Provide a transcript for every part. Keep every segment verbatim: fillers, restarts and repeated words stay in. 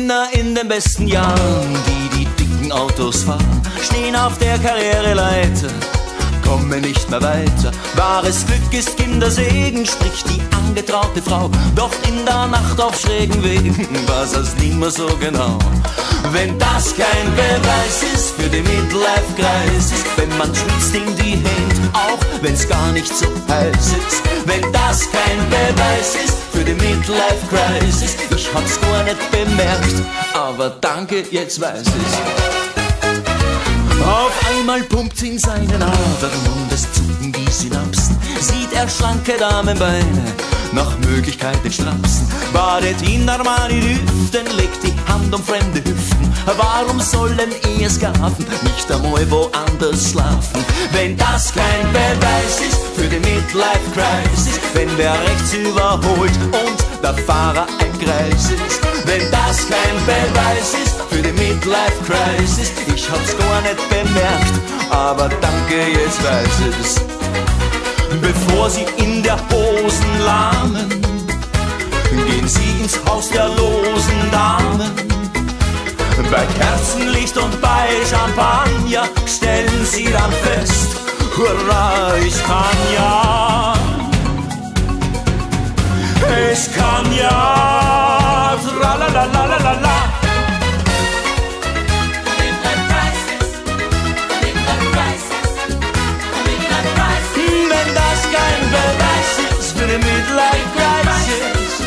Männer in den besten Jahren, die die dicken Autos fahren, stehen auf der Karriereleiter, kommen nicht mehr weiter. Wahres Glück ist Kindersegen, spricht die angetraute Frau. Doch in der Nacht auf schrägen Wegen war's das nimmer so genau. Wenn das kein Beweis ist für die Midlife-Crisis, wenn man schwitzt in die Hände, auch wenn's gar nicht so heiß ist. Wenn das kein Beweis ist für die Midlife-Crisis, ich hab's gar nicht bemerkt, aber danke, jetzt weiß ich's. Auf einmal pumpt's in seinen Adern und es zucken die Synapsen. Sieht er schlanke Damenbeine, nach Möglichkeit den Strapsen. Badet in Armani-Düften, legt die Hand um fremde Hüften. Warum sollen Eheskafen nicht einmal woanders schlafen? Wenn das kein Beweis ist für die Midlife-Crisis, wenn wer rechts überholt und der Fahrer ein Greis ist. Wenn das kein Beweis ist für die Midlife-Crisis, ich hab's gar nicht bemerkt, aber danke, jetzt weiß ich's. Bevor sie in der Hosen lahmen, gehen sie ins Haus der losen Damen. Bei Kerzenlicht und bei Champagner stellen sie dann fest, hurra, ich kann ja, ich kann ja, tralalalalala. Wenn das kein Beweis ist für die Midlife-Crisis.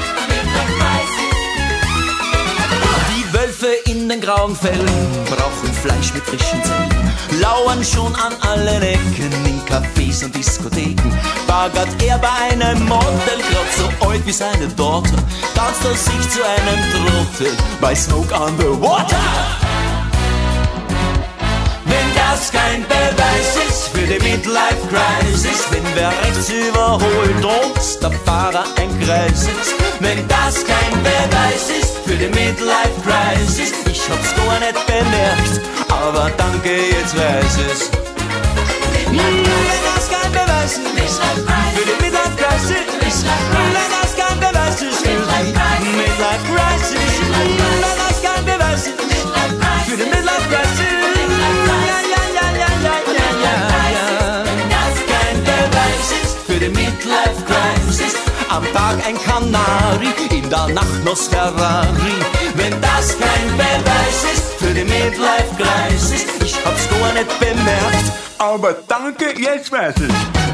Die Wölfe in den grauen Fällen brauchen Fleisch mit frischen Zellen, lauern schon an allen Ecken in Cafés und Diskotheken. Bagert er bei einem Model, grad so alt wie seine Tochter, tanzt er sich zu einem Trottel bei Smoke on the Water. Wenn das kein Beweis ist für die Midlife-Crisis, wenn wer rechts überholt und der Fahrer ein Kreis ist. Wenn das kein Beweis ist für die Midlife-Crisis, ich hab's gar nicht bemerkt, aber danke, jetzt weiß es. Wenn das kein Beweis ist für die Midlife-Crisis, wenn das kein Beweis ist für die Midlife-Crisis, wenn das kein Beweis ist für die Midlife-Crisis. Midlife-Crisis, am Tag ein Kanari, in der Nacht Nosferrari. Wenn das kein Beweis ist für die Midlife-Crisis, ich hab's gar nicht bemerkt, aber danke, jetzt weiß ich.